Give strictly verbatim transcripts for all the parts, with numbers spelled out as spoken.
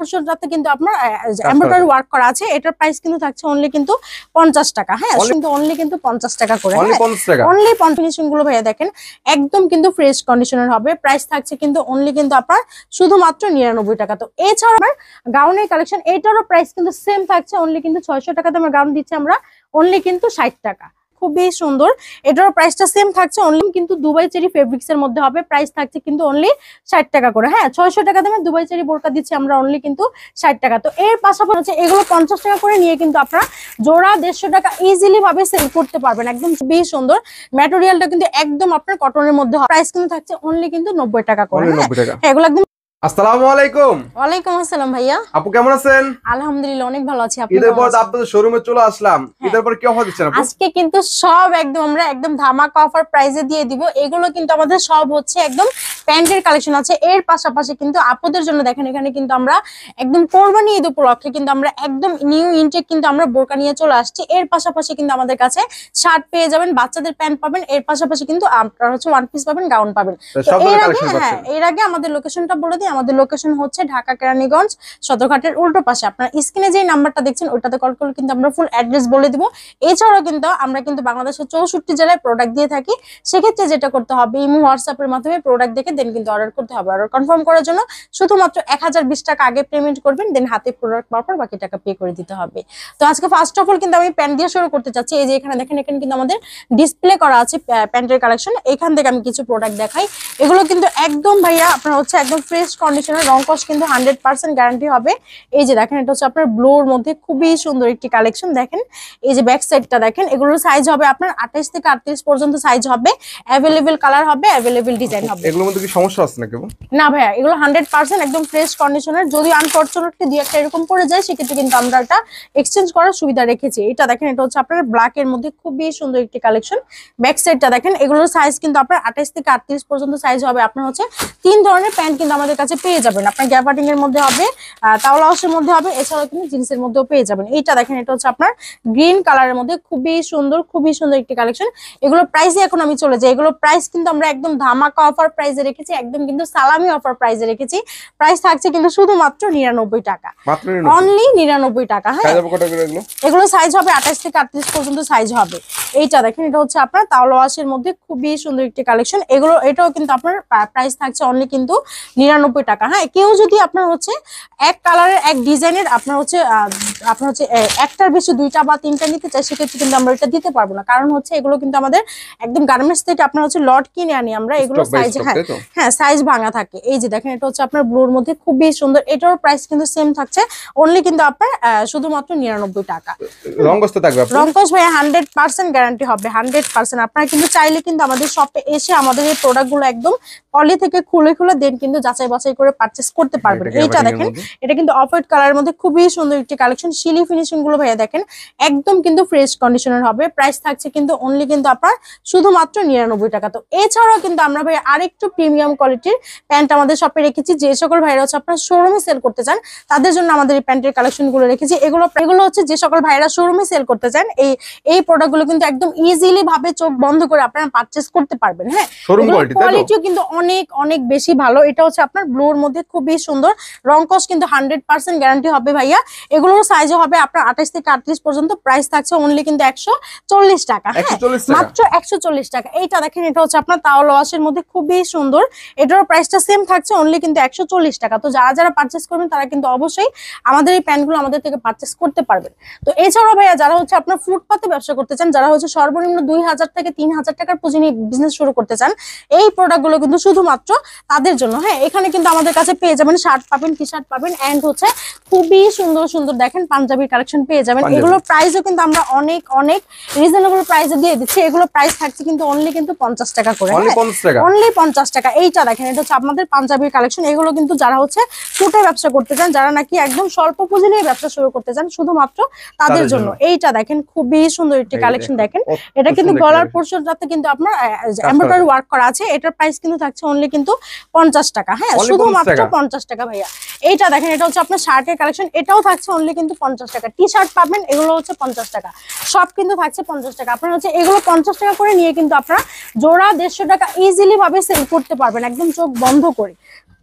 যাতে কিন্তু আপনার এমব্রয়ডারি ওয়ার্ক করা আছে। এটার প্রাইস কিন্তু থাকছে অনলি কিন্তু পঞ্চাশ টাকা। হ্যাঁ, কিন্তু অনলি কিন্তু পঞ্চাশ টাকা করে, অনলি ফিনিশিং গুলো ভাইয়া দেখেন একদম কিন্তু ফ্রেশ কন্ডিশনের হবে। প্রাইস থাকছে কিন্তু অনলি কিন্তু আপনার শুধুমাত্র নিরানব্বই টাকা। তো এছাড়া গাউনের কালেকশন, এটারও প্রাইস কিন্তু সেম থাকছে অনলি কিন্তু ছয়শো টাকাতে আমরা গাউন দিচ্ছি আমরা অনলি কিন্তু ষাট টাকা। খুবই সুন্দর, এটারও প্রাইসটা সেম থাকছে অনলি কিন্তু দুবাই চেরি ফেব্রিক্স এর মধ্যে হবে। প্রাইস থাকছে কিন্তু অনলি ষাট টাকা করে। হ্যাঁ, ছয়শো টাকা দামে দুবাই চেরি বোরকা দিচ্ছি আমরা অনলি কিন্তু ষাট টাকা। তো এর পাশাপাশি হচ্ছে এগুলো পঞ্চাশ টাকা করে নিয়ে কিন্তু আপনারা জোড়া দেড়শো টাকা ইজিলি ভাবে সেল করতে পারবেন। একদম খুবই সুন্দর, ম্যাটেরিয়ালটা কিন্তু একদম আপনার কটনের মধ্যে। প্রাইস কিন্তু থাকছে অনলি কিন্তু নব্বই টাকা করে। এগুলো একদম। আসসালামু আলাইকুম। ওয়ালাইকুম আসসালাম ভাইয়া, আপু কেমন আছেন? আলহামদুলিল্লাহ অনেক ভালো আছি। আপনি? ঈদের পর আপনাদের শোরুমে চলে আসলাম, ঈদের পর কি অফার দিচ্ছেন আপু? আজকে কিন্তু সব একদম আমরা একদম ধামাকা অফার প্রাইসে দিয়ে দিব। এগুলো কিন্তু আমাদের সব হচ্ছে একদম প্যান্টের কালেকশন আছে। এর পাশাপাশি কিন্তু আপুদের জন্য দেখেন এখানে কিন্তু আমরা একদম কোরবানি ঈদ উপলক্ষে কিন্তু আমরা একদম নিউ ইনটেক কিন্তু আমরা বোরকা নিয়ে চলে আসছি। এর পাশাপাশি কিন্তু আমাদের কাছে শার্ট পেয়ে যাবেন, বাচ্চাদের প্যান্ট পাবেন, এর পাশাপাশি কিন্তু আপনারা হচ্ছে ওয়ান পিস পাবেন, গাউন পাবেন। এর আগে হ্যাঁ এর আগে আমাদের লোকেশনটা বলে দিই। আমাদের লোকেশন হচ্ছে ঢাকা কেরানীগঞ্জ সদরঘাটের উল্টো পাশে। আপনারা স্ক্রিনে যে নাম্বারটা দেখছেন ওইটাতে কল করলে কিন্তু আমরা ফুল অ্যাড্রেস বলে দিব। এছাড়াও কিন্তু আমরা কিন্তু বাংলাদেশের চৌষট্টি জেলায় প্রোডাক্ট দিয়ে থাকি। সেক্ষেত্রে যেটা করতে হবে ইমো হোয়াটসঅ্যাপের মাধ্যমে প্রোডাক্ট দেখে দেন কিন্তু অর্ডার করতে হবে। অর্ডার কনফার্ম করার জন্য শুধুমাত্র এক হাজার বিশ টাকা আগে পেমেন্ট করবেন, দেন হাতে প্রোডাক্ট পাওয়ার পর বাকি টাকা পে করে দিতে হবে। তো আজকে ফার্স্ট অফ অল কিন্তু আমি প্যান্ট দিয়ে শুরু করতে চাচ্ছি। এই যে এখানে দেখেন এখানে কিন্তু আমাদের ডিসপ্লে করা আছে প্যান্টের কালেকশন। এখান থেকে আমি কিছু প্রোডাক্ট দেখাই। এগুলো কিন্তু একদম ভাইয়া আপনার হচ্ছে একদম ফ্রেশ কন্ডিশনের, রং কস কিন্তু হান্ড্রেড পার্সেন্ট গ্যারান্টি হবে। এই যে দেখেন এটা হচ্ছে আপনার ব্লুর মধ্যে খুবই সুন্দর একটি কালেকশন। দেখেন এই যে ব্যাক সাইডটা দেখেন, এগুলোর সাইজ হবে আপনার আঠাশ থেকে আটত্রিশ পর্যন্ত সাইজ হবে। অ্যাভেলেবেল কালার হবে, অ্যাভেলেবেল ডিজাইন হবে। এগুলোর মধ্যে কি সমস্যা আছে নাকি? না ভাইয়া, এগুলো হান্ড্রেড পার্সেন্ট একদম ফ্রেশ কন্ডিশনের। যদি আনফরচুনেটলি দুই একটা এরকম পড়ে যায় সেক্ষেত্রে কিন্তু আমরা এটা এক্সচেঞ্জ করার সুবিধা রেখেছি। এটা দেখেন এটা হচ্ছে আপনার ব্ল্যাক এর মধ্যে খুবই সুন্দর একটি কালেকশন। ব্যাক সাইডটা দেখেন, এগুলোর সাইজ কিন্তু আপনার আঠাশ থেকে আটত্রিশ পর্যন্ত সাইজ হবে। আপনার হচ্ছে তিন ধরনের প্যান্ট কিন্তু আমাদের কাছে পেয়ে যাবেন। আপনার গ্যাবার্টিং এর মধ্যে হবে, তাওলা হাউসের মধ্যে হবে, এছাড়াও কিন্তু জিন্সের মধ্যেও পেয়ে যাবেন। এইটা দেখেন এটা হচ্ছে আপনার গ্রিন কালারের মধ্যে খুবই সুন্দর, খুবই সুন্দর একটি কালেকশন। এগুলো প্রাইসে এখন আমি চলে যাই। এগুলো প্রাইস কিন্তু আমরা একদম ধামাকা অফার প্রাইসে রেখেছি, একদম কিন্তু সালামি অফার প্রাইসে রেখেছি। প্রাইস থাকছে কিন্তু শুধুমাত্র নিরানব্বই টাকা, অনলি নিরানব্বই টাকা। হ্যাঁ, এগুলো সাইজ হবে আঠাশ থেকে আটত্রিশ পর্যন্ত সাইজ হবে। এইটা দেখেন এটা হচ্ছে আপনার তাওলা ওয়াশের মধ্যে খুবই সুন্দর একটি কালেকশন। এগুলো এটাও কিন্তু আপনার প্রাইস থাকছে অনলি কিন্তু নিরানব্বই টাকা। হ্যাঁ, কেউ যদি আপনার হচ্ছে এক কালারের এক ডিজাইনের আপনার হচ্ছে আপনার হচ্ছে একটার বেশি দুইটা বা তিনটা নিতে চাই সেক্ষেত্রে কিন্তু আমরা এটা দিতে পারবো না। কারণ হচ্ছে এগুলো কিন্তু আমাদের একদম গার্মেন্টস থেকে আপনার হচ্ছে লট কিনে আনি আমরা। এগুলো সাইজ হ্যাঁ হ্যাঁ সাইজ ভাঙা থাকে। এই যে দেখেন এটা হচ্ছে আপনার ব্লুর মধ্যে খুবই সুন্দর। এটার প্রাইস কিন্তু সেম থাকছে অনলি কিন্তু আপনার শুধুমাত্র নিরানব্বই টাকা। রংকস থাকবে, রংকস ভাই হান্ড্রেড পার্সেন্ট গ্যারান্টি হবে, হান্ড্রেড পার্সেন্ট। আপনারা কিন্তু চাইলে কিন্তু আমাদের শপে এসে আমাদের এই প্রোডাক্টগুলো একদম পলি থেকে খুলে খুলে দেন কিন্তু যাচাই বাছাই করে পারচেজ করতে পারবেন। এইটা দেখেন এটা কিন্তু অফ হোয়াইট কালারের মধ্যে খুবই সুন্দর একটি কালেকশন। শিলি ফিনিশিং গুলো ভাইয়া দেখেন একদম কিন্তু ফ্রেশ কন্ডিশনের হবে। প্রাইস থাকছে কিন্তু অনলি কিন্তু আপনার শুধুমাত্র নিরানব্বই টাকা। তো এছাড়াও কিন্তু আমরা ভাই আরেকটু প্রিমিয়াম কোয়ালিটির প্যান্ট আমাদের শপে রেখেছি। যে সকল ভাইরা হচ্ছে আপনার শোরুমে সেল করতে চান তাদের জন্য আমাদের এই প্যান্টের কালেকশন গুলো রেখেছি। এগুলো এগুলো হচ্ছে যে সকল ভাইরা শোরুমে সেল করতে চান এই এই প্রোডাক্ট গুলো কিন্তু একদম ইজিলি ভাবে চোখ বন্ধ করে আপনারা পারচেজ করতে পারবেন। হ্যাঁ, কোয়ালিটিও কিন্তু অনেক অনেক বেশি ভালো। এটা হচ্ছে আপনার ব্লুর মধ্যে খুবই সুন্দর, রং কস কিন্তু হান্ড্রেড পার্সেন্ট গ্যারান্টি হবে ভাইয়া। এগুলোর সাইজও হবে আপনার আঠাশ থেকে আটত্রিশ পর্যন্ত। প্রাইস থাকছে অনলি কিন্তু একশো চল্লিশ টাকা, মাত্র একশো চল্লিশ টাকা। এইটা দেখেন এটা হচ্ছে আপনার তাওলা ওয়াশের মধ্যে খুবই সুন্দর। এটারও প্রাইসটা সেম থাকছে অনলি কিন্তু একশো চল্লিশ টাকা। তো যারা যারা পারচেস করবেন তারা কিন্তু অবশ্যই আমাদের এই প্যান্টগুলো আমাদের থেকে পারচেস করতে পারবেন। তো এছাড়াও ভাইয়া যারা হচ্ছে আপনার ফুটপাতে ব্যবসা করতে চান, যারা হচ্ছে সর্বনিম্ন দুই হাজার থেকে তিন হাজার টাকার পুঁজি নিয়ে বিজনেস শুরু করতে চান, এই প্রোডাক্টগুলো কিন্তু শুধুমাত্র তাদের জন্য। হ্যাঁ, এখানে কিন্তু আমাদের কাছে পেয়ে যাবেন শার্ট পাবেন, টি শার্ট পাবেন, এন্ড হচ্ছে খুবই সুন্দর সুন্দর দেখেন পাঞ্জাবির কালেকশন পেয়ে যাবেন। এগুলোর প্রাইসও কিন্তু আমরা অনেক অনেক রিজনেবল প্রাইসে দিয়ে দিচ্ছি। এগুলো প্রাইস থাকছে কিন্তু অনলি কিন্তু পঞ্চাশ টাকা করে, অনলি পঞ্চাশ টাকা। এইটা দেখেন এটা হচ্ছে আপনাদের পাঞ্জাবির কালেকশন। এগুলো কিন্তু যারা হচ্ছে ফুটে ব্যবসা করতে চান, যারা নাকি একদম স্বল্প পুঁজি নিয়ে ব্যবসা শুরু করতে চান, শুধুমাত্র তাদের জন্য। এইটা দেখেন খুবই সুন্দর একটি কালেকশন। দেখেন এটা কিন্তু গলার পোর্শনটাতে কিন্তু আপনার এমব্রয়ডারি ওয়ার্ক করা আছে। এটার প্রাইস কিন্তু থাকছে অনলি কিন্তু পঞ্চাশ টাকা। হ্যাঁ, শুধুমাত্র পঞ্চাশ টাকা ভাইয়া। এইটা দেখেন এটা হচ্ছে আপনার শার্টের কালেকশন। এটাও থাকছে অনলি কিন্তু পঞ্চাশ টাকা। টি শার্ট পাবেন, এগুলো হচ্ছে পঞ্চাশ টাকা। সব কিন্তু থাকছে পঞ্চাশ টাকা। আপনার হচ্ছে এগুলো পঞ্চাশ টাকা করে নিয়ে কিন্তু আপনারা জোড়া দেড়শো টাকা ইজিলি ভাবে সেল করতে পারবেন একদম চোখ বন্ধ করে।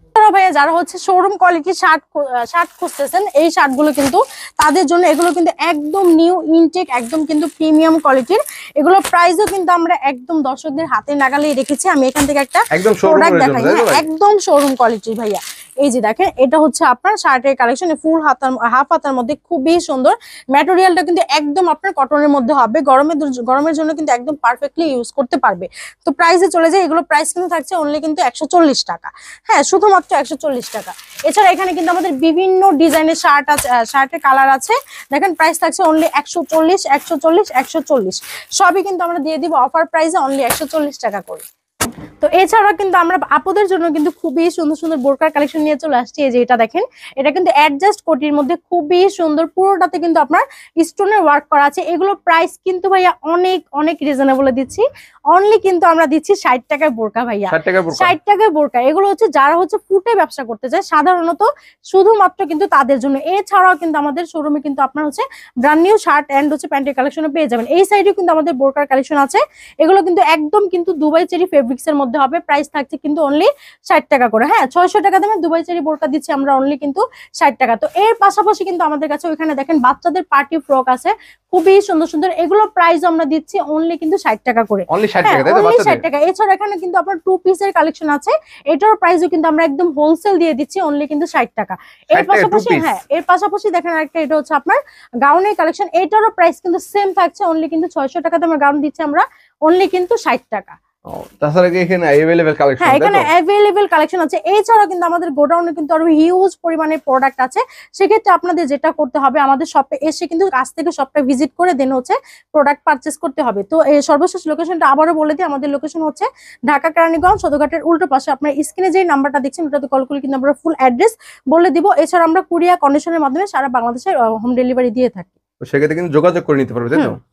ভাইয়া যারা হচ্ছে শোরুম কোয়ালিটি শার্ট শার্ট খুঁজতেছেন, এই শার্ট গুলো কিন্তু তাদের জন্য। এগুলো কিন্তু একদম নিউ ইনটেক, একদম কিন্তু প্রিমিয়াম কোয়ালিটির। এগুলো প্রাইসও কিন্তু আমরা একদম দর্শকদের হাতে নাগালেই রেখেছি। আমি এখান থেকে একটা একদম প্রোডাক্ট দেখাই, একদম শোরুম কোয়ালিটির ভাইয়া। এই যে দেখেন, এটা হচ্ছে আপনার শার্টের কালেকশন, ফুল হাতার হাফ হাতার মধ্যে খুবই সুন্দর। ম্যাটেরিয়ালটা কিন্তু একদম আপনার কটনের মধ্যে হবে, গরমের গরমের জন্য কিন্তু একদম পারফেক্টলি ইউজ করতে পারবে। তো প্রাইসে চলে যায়, এগুলো প্রাইস কিন্তু থাকছে অনলি কিন্তু একশো চল্লিশ টাকা। হ্যাঁ, শুধুমাত্র একশো চল্লিশ টাকা। এছাড়া এখানে কিন্তু আমাদের বিভিন্ন ডিজাইনের শার্ট আছে, শার্টের কালার আছে। দেখেন প্রাইস থাকছে অনলি একশো চল্লিশ, একশো চল্লিশ, একশো চল্লিশ, সবই কিন্তু আমরা দিয়ে দিব অফার প্রাইসে অনলি একশো চল্লিশ টাকা করে। তো এছাড়া কিন্তু আমরা আপুদের জন্য কিন্তু খুবই সুন্দর সুন্দর বোরকার কালেকশন নিয়ে চলে আসছি। এই যে এটা দেখেন, এটা কিন্তু অ্যাডজাস্ট কোটির মধ্যে খুবই সুন্দর, পুরোটাতে কিন্তু আপনার স্টোনের ওয়ার্ক করা আছে। এগুলো প্রাইস কিন্তু ভাইয়া অনেক অনেক রিজনেবলে দিচ্ছি, অনলি কিন্তু আমরা দিচ্ছি ষাট টাকায় বোরকা ভাইয়া, ষাট টাকায় বোরকা। এগুলো হচ্ছে যারা হচ্ছে ফুটে ব্যবসা করতে চায় সাধারণত, শুধুমাত্র কিন্তু তাদের জন্য। এছাড়াও কিন্তু আমাদের শোরুমে কিন্তু আপনার হচ্ছে ব্র্যান্ড নিউ শার্ট এন্ড হচ্ছে প্যান্টের কালেকশন পেয়ে যাবেন। এই সাইডেও কিন্তু আমাদের বোরকার কালেকশন আছে। এগুলো কিন্তু একদম কিন্তু দুবাই চেরি ফেব্রিক্স এর মধ্যে হবে। প্রাইস থাকছে কিন্তু অনলি ষাট টাকা করে। হ্যাঁ, ছয়শো টাকা দামে দুবাই চেরি বোরকা দিচ্ছি আমরা অনলি কিন্তু ষাট টাকা। তো এর পাশাপাশি কিন্তু আমাদের কাছে ওইখানে দেখেন বাচ্চাদের পার্টি ফ্রক আছে, খুবই সুন্দর সুন্দর। এগুলো প্রাইস আমরা দিচ্ছি অনলি কিন্তু ষাট টাকা করে, অনলি ষাট টাকা। এছাড়া এখানে কিন্তু আপনার টু পিসের কালেকশন আছে, এটার প্রাইসও কিন্তু আমরা একদম হোলসেল দিয়ে দিচ্ছি অনলি কিন্তু ষাট টাকা। এর পাশাপাশি হ্যাঁ, এর পাশাপাশি দেখেন আরেকটা, এটা হচ্ছে আপনার গাউনের কালেকশন। এটারও প্রাইস কিন্তু সেম থাকছে, অনলি কিন্তু ছয়শো টাকা দামে গাউন দিচ্ছি আমরা অনলি কিন্তু ষাট টাকা। তাছাড়া কি এখানে अवेलेबल কালেকশন? হ্যাঁ, এখানে अवेलेबल কালেকশন আছে। এছাড়াও কিন্তু আমাদের গোডাউনে কিন্তু আরো হিউজ পরিমাণে প্রোডাক্ট আছে। সেক্ষেত্রে আপনাদের যেটা করতে হবে, আমাদের শপে এসে কিন্তু কাছ থেকে শপটা ভিজিট করে দেন হচ্ছে প্রোডাক্ট পারচেজ করতে হবে। তো এই সর্বশেষ লোকেশনটা আবারও বলে দিই, আমাদের লোকেশন হচ্ছে ঢাকা কেরানীগঞ্জ সদরঘাটের উল্টো পাশে। আপনার স্ক্রিনে যে নাম্বারটা দেখছেন ওটাতে কল করলে কিন্তু আমরা ফুল অ্যাড্রেস বলে দিব। এছাড়া আমরা কুরিয়ার কন্ডিশনের মাধ্যমে সারা বাংলাদেশে হোম ডেলিভারি দিয়ে থাকি। তো সেক্ষেত্রে কিন্তু যোগাযোগ করে নিতে পারবে, তাই তো?